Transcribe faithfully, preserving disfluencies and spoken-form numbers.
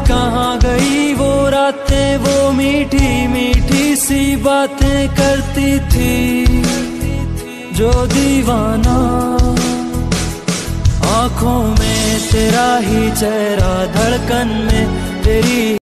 कहाँ गई वो रातें, वो मीठी मीठी सी बातें करती थी जो दीवाना। आँखों में तेरा ही चेहरा, धड़कन में तेरी